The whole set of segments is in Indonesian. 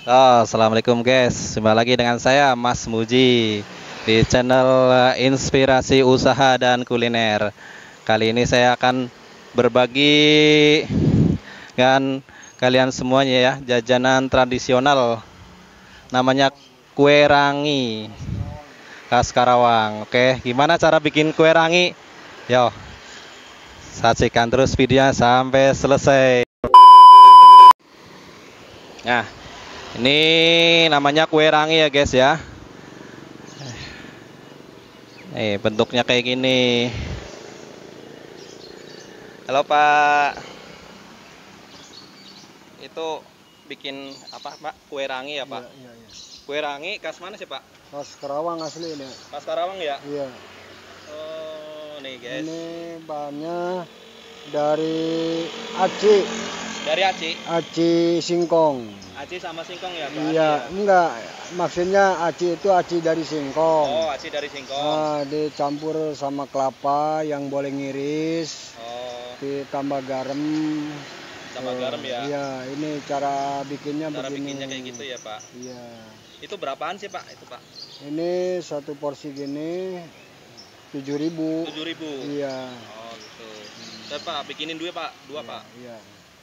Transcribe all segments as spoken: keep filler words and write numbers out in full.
Oh, assalamualaikum guys. Jumpa lagi dengan saya Mas Muji di channel eh, Inspirasi Usaha dan Kuliner. Kali ini saya akan berbagi dengan kalian semuanya ya jajanan tradisional namanya kue rangi khas Karawang. Oke, gimana cara bikin kue rangi? Yo, saksikan terus videonya sampai selesai. Nah, ini namanya kue rangi ya guys ya. Nih bentuknya kayak gini. Halo Pak, itu bikin apa Pak? Kue rangi ya Pak? Iya, iya, iya. Kue rangi khas mana sih Pak? Khas Karawang asli ini. Khas Karawang ya? Iya. Oh nih guys. Ini bahannya dari aci, Dari aci? aci singkong. Aci sama singkong ya Pak? Iya, Ya? enggak. Maksudnya aci itu aci dari singkong. Oh aci dari singkong. Nah, dicampur sama kelapa yang boleh ngiris, Oh ditambah garam. tambah garam ya? Iya, ini cara bikinnya Cara begini. bikinnya kayak gitu ya Pak? Iya. Itu berapaan sih Pak? Itu Pak? Ini satu porsi gini tujuh ribu. Tujuh ribu? Iya. Oh gitu. Dan Pak bikinin dua Pak? Dua Iya, Pak? Iya.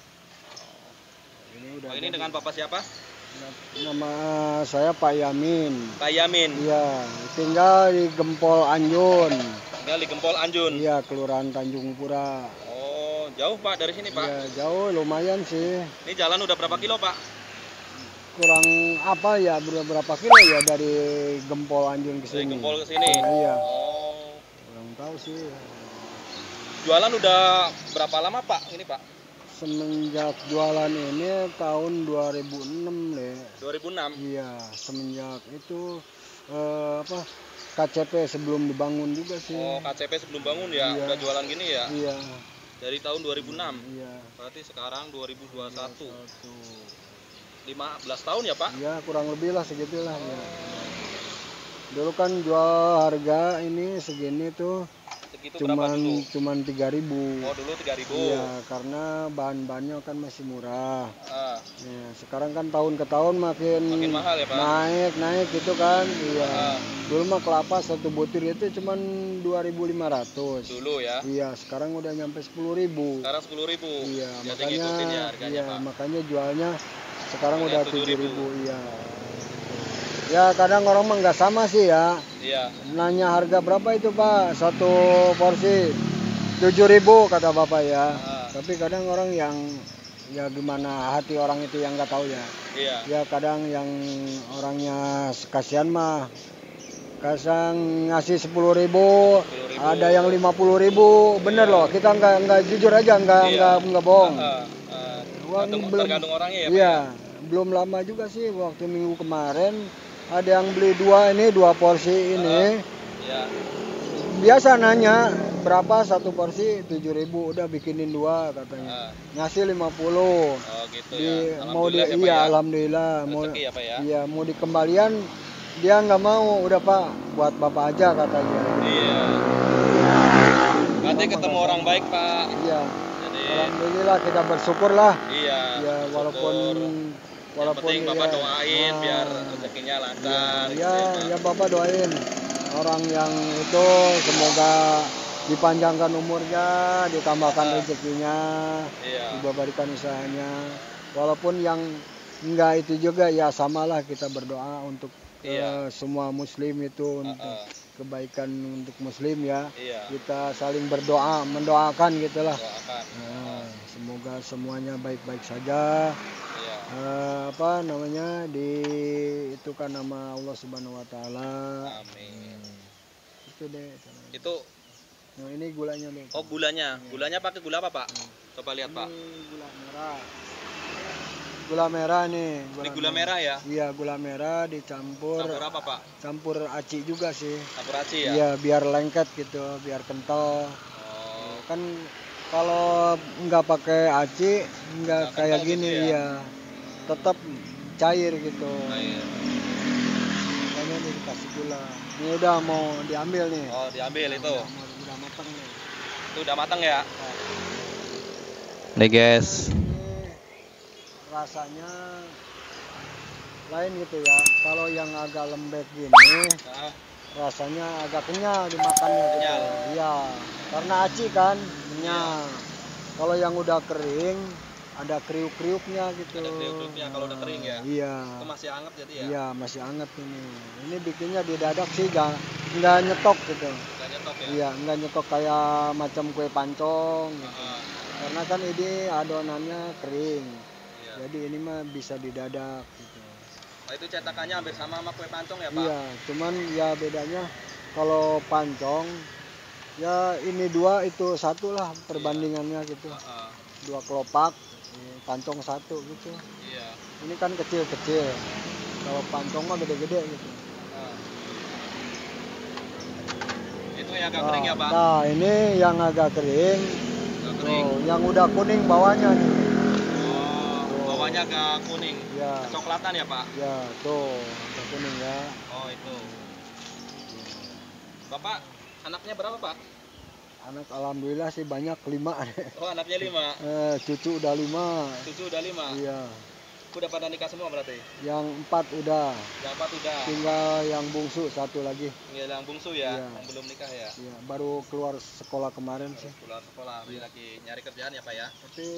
Ini udah Oh ini jadi. dengan Bapak siapa? Nama saya Pak Yamin. Pak Yamin. Iya, tinggal di Gempol Anjun. Tinggal di Gempol Anjun. Iya, Kelurahan Tanjung Pura. Oh, jauh Pak dari sini Pak? Iya, jauh lumayan sih. Ini jalan udah berapa kilo Pak? Kurang apa ya, berapa kilo ya dari Gempol Anjun ke Dari sini? Gempol ke sini? Iya. Oh. Kurang tahu sih. Jualan udah berapa lama Pak? Ini Pak? Semenjak jualan ini tahun dua ribu enam deh. dua ribu enam? Iya, semenjak itu eh, apa K C P sebelum dibangun juga sih. Oh, K C P sebelum bangun ya? Iya. Udah jualan gini ya? Iya, Dari tahun dua ribu enam? iya. Berarti sekarang dua ribu dua puluh satu. Satu. lima belas tahun ya Pak? Iya, kurang lebih lah segitulah ya. Dulu kan jual harga ini segini tuh Segitu berapa cuman dulu? cuman tiga ribu. Oh, dulu tiga ribu. Iya, karena bahan-bahannya kan masih murah. Ah, Ya, sekarang kan tahun ke tahun makin, makin mahal ya Pak? naik naik gitu kan. Iya. Ah, Dulu mah kelapa satu butir itu cuman dua ribu lima ratus. dulu ya? Iya, sekarang udah nyampe sepuluh ribu. Sekarang sepuluh ribu. Iya, Jadi makanya ngikutin ya harganya iya, Pak? makanya jualnya sekarang Jualnya udah tujuh tujuh ribu. ribu. Iya. Ya, kadang orang mah nggak sama sih ya. Iya. Nanya harga berapa itu Pak? Satu porsi tujuh ribu kata Bapak ya. Ah, Tapi kadang orang yang ya gimana hati orang itu yang nggak tahu ya. iya. Ya kadang yang orangnya kasihan mah kasang ngasih sepuluh ribu, sepuluh ribu. ada yang lima puluh ribu, bener Iya. loh, kita nggak nggak jujur aja, nggak Iya. nggak nggak bohong. Ah, ah, Uang tergantung, belum- tergantung orangnya ya Pak? Iya, belum lama juga sih waktu minggu kemarin ada yang beli dua ini dua porsi ini, Iya. biasa nanya berapa satu porsi tujuh ribu, udah bikinin dua katanya, Ah, ngasih lima puluh. oh gitu Di, ya. mau di, Alhamdulillah ya Pak iya ya. alhamdulillah mau Rezeki ya Pak ya. iya mau dikembalian dia nggak mau, udah Pak buat Bapak aja katanya. Iya. Berarti Mama ketemu nggak orang sama. baik Pak. Iya, Jadi alhamdulillah kita bersyukur lah iya. ya, walaupun Yang walaupun penting Bapak ya, doain nah, biar rezekinya lancar. gitu ya, Pak. ya Bapak doain orang yang itu semoga dipanjangkan umurnya, ditambahkan Ah. rezekinya, Iya. diberikan usahanya. Walaupun yang enggak itu juga ya samalah kita berdoa untuk Iya. eh, semua muslim itu untuk Ah, ah. kebaikan untuk muslim ya. Iya. Kita saling berdoa, mendoakan gitulah. Doakan. Nah, semoga semuanya baik-baik saja. Iya. Eh, apa namanya di itu kan nama Allah Subhanahu Wa Taala. Amin. Itu deh. Itu Nah ini gulanya deh. oh gulanya. Gulanya pakai gula apa Pak? Hmm. Coba lihat Pak. Ini gula merah. Gula merah nih. Ini gula merah ya? Iya, gula merah dicampur. Campur apa Pak? Campur aci juga sih. Campur aci ya? Iya, biar lengket gitu, biar kental. Oh. Kan kalau nggak pakai aci nggak Nggak kayak kental gini gitu ya? ya. Tetap cair gitu. Nah, iya. Makanya ini dikasih gula. Ini udah mau diambil nih. Oh diambil itu. Udah, mau- udah matang nih. Itu udah matang ya? Nah, Nih guys. ini rasanya rasain gitu ya. Kalau yang agak lembek gini, Nah, rasanya agak kenyal dimakannya gitu. Kenyal. Iya, karena aci kan kenyal. Kalau yang udah kering, ada kriuk-kriuknya gitu. Ada kriuk-kriuknya kalau udah kering ya? Iya. itu masih hangat jadi ya. Iya, masih anget ini. Ini bikinnya di dadak sih, nggak nggak nyetok gitu. Nggak nyetok ya. Iya, nggak nyetok kayak macam kue pancong gitu. Ah, Karena kan ini adonannya kering. iya. Jadi ini mah bisa didadak gitu. Nah, itu cetakannya hampir sama sama kue pancong ya Pak? Iya, cuman ya bedanya kalau pancong ya ini dua itu satu lah perbandingannya gitu. Ah, ah, Dua kelopak, eh, pancong satu gitu. iya. Ini kan kecil-kecil. Kalau pancong mah gede-gede gitu. Ah. Itu yang agak kering ya Pak? Nah, ini yang agak kering. Agak kering. Tuh, yang udah kuning bawahnya nih. Oh, bawahnya agak kuning. Ya, Kecoklatan ya Pak? ya, tuh, agak kuning ya. Oh itu. Bapak anaknya berapa Pak? Anak alhamdulillah sih banyak, lima. Oh anaknya lima. Eh, cucu udah lima. Cucu udah lima. Iya. Udah pada nikah semua berarti? Yang empat udah. Yang empat udah. Tinggal yang bungsu satu lagi. Tinggal yang bungsu ya, Iya. yang belum nikah ya. Iya, baru keluar sekolah kemarin sih. Pulang sekolah, dia lagi nyari kerjaan ya Pak ya. Tapi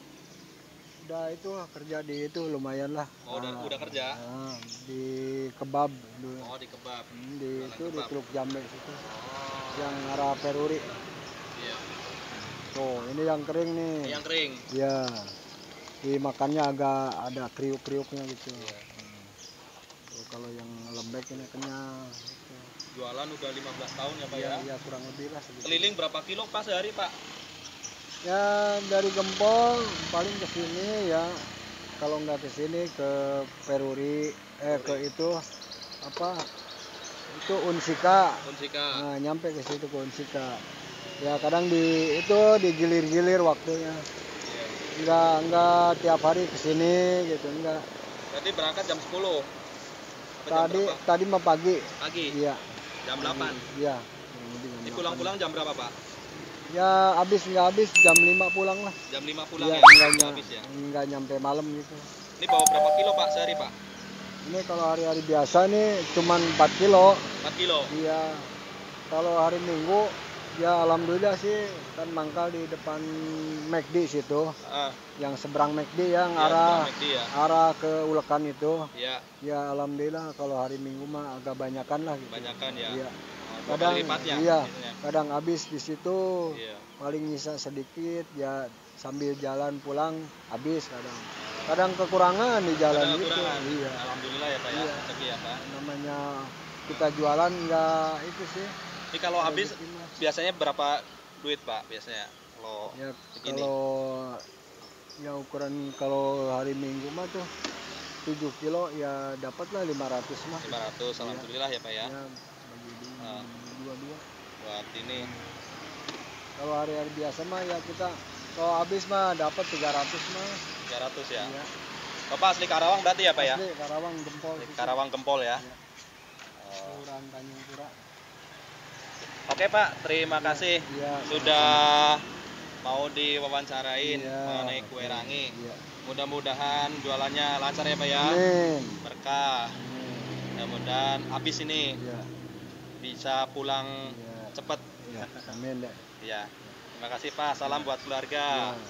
udah itu kerja di itu lumayan lah. Oh, udah, Ah, udah kerja? ah, di kebab dulu. Oh di kebab. Hmm, di jualan itu di kebab. Teluk Jambe situ. Oh, Yang arah Peruri. iya. Tuh, ini yang kering nih. Yang kering. Iya. Dimakannya agak ada kriuk-kriuknya gitu. Iya. Hmm. Tuh, kalau yang lembek ini kenyal. Gitu. Jualan udah lima belas tahun ya Pak Iya, ya. iya kurang lebih lah segitu. Keliling berapa kilo Pak sehari Pak? Ya dari Gempol paling ke sini ya. Kalau nggak ke sini ke Peruri, eh ke itu apa? Itu Unsika. Unsika. Nah, nyampe ke situ ke Unsika. Ya kadang di itu digilir-gilir waktunya. Iya. Enggak enggak tiap hari ke sini gitu, enggak. Berarti berangkat jam sepuluh. Apa jam Tadi berapa? tadi mah pagi. Pagi. Iya. Jam delapan. Iya. kurang lebih jam Ini delapan. pulang-pulang jam berapa Pak? Ya habis nggak habis jam lima pulang lah. Jam lima pulang Iya, ya. enggak, Udah enggak, habis ya. enggak nyampe malam gitu. Ini bawa berapa kilo Pak sehari Pak? Ini kalau hari-hari biasa nih cuman empat kilo. empat kilo. Iya. Kalau hari Minggu ya alhamdulillah sih kan mangkal di depan McD situ. Ah, Yang seberang McD yang ya, arah seberang M C D ya. arah ke Ulekan itu. Iya, Ya alhamdulillah kalau hari Minggu mah agak banyakan lah gitu. banyakan ya. Iya. Oh, dua Kadang kali lipatnya. iya, biasanya. kadang habis di situ. Iya. Paling nyisa sedikit ya sambil jalan pulang habis kadang. Kadang kekurangan di jalan Ada gitu. kekurangan. Iya. Alhamdulillah ya Pak ya. Iya. Rezeki ya Pak. Namanya kita jualan nggak itu sih. Ini kalau habis rezeki mah. biasanya berapa duit Pak biasanya? Kalau Ya begini. kalau ya ukuran kalau hari Minggu mah tuh tujuh kilo ya dapatlah lima ratus mah. lima ratus alhamdulillah ya Pak ya. Ya bagi dua, Ah. dua-dua. Buat ini Kalau hari-hari biasa mah ya kita kalau habis mah dapat tiga ratus mah. tiga ratus ya. Iya. Bapak asli Karawang berarti ya Pak ya? Asli Karawang Gempol. Asli situ. Karawang Gempol ya. Iya. Oh. Kelurahan Tanjung Pura. Oke Pak, terima kasih Iya. sudah mau diwawancarain Iya. mengenai kue rangi. Iya. Mudah-mudahan jualannya lancar ya Pak ya. Amin. Berkah. Amin. Mudah-mudahan habis ini Iya. bisa pulang Iya. cepet. Iya. Amin deh. Ya. Terima kasih Pak. Salam buat keluarga. Iya.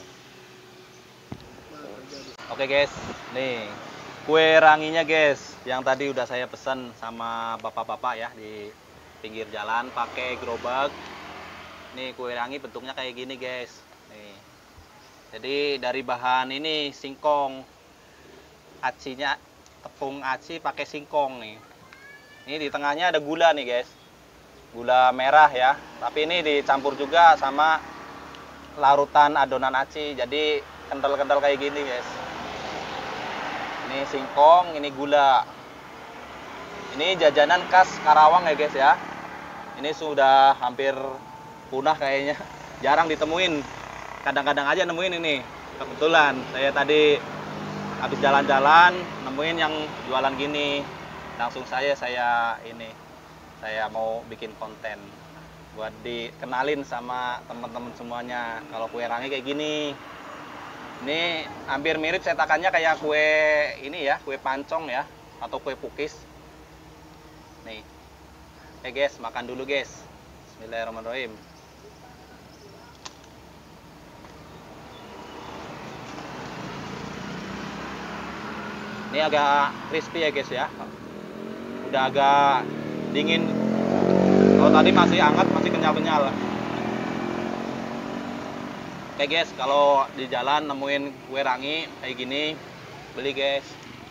Oke guys, nih kue ranginya guys, yang tadi udah saya pesan sama bapak-bapak ya di pinggir jalan pakai gerobak. Nih kue rangi bentuknya kayak gini guys. Nih. Jadi dari bahan ini singkong, acinya tepung aci pakai singkong nih. Ini di tengahnya ada gula nih guys, gula merah ya. Tapi ini dicampur juga sama larutan adonan aci, jadi kental-kental kayak gini guys. Ini singkong, ini gula. Ini jajanan khas Karawang ya guys ya. Ini sudah hampir punah kayaknya, jarang ditemuin. Kadang-kadang aja nemuin ini. Kebetulan saya tadi habis jalan-jalan nemuin yang jualan gini. Langsung saya saya ini saya mau bikin konten buat dikenalin sama teman-teman semuanya kalau kue rangi kayak gini. Ini hampir mirip cetakannya kayak kue ini ya, kue pancong ya. atau kue pukis. Nih. Oke guys, makan dulu guys. Bismillahirrahmanirrahim. Ini agak crispy ya guys ya. Udah agak dingin. Kalau tadi masih hangat, masih kenyal-kenyal. Oke guys, kalau di jalan nemuin kue rangi kayak gini, beli guys.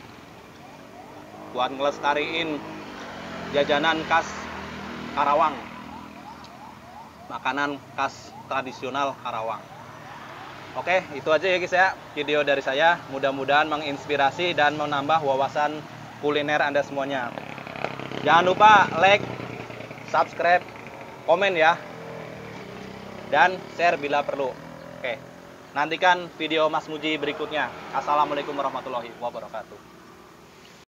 Buat ngelestariin jajanan khas Karawang. Makanan khas tradisional Karawang. Oke, itu aja ya guys ya video dari saya. Mudah-mudahan menginspirasi dan menambah wawasan kuliner Anda semuanya. Jangan lupa like, subscribe, komen ya. Dan share bila perlu. Oke, nantikan video Mas Muji berikutnya. Assalamualaikum warahmatullahi wabarakatuh.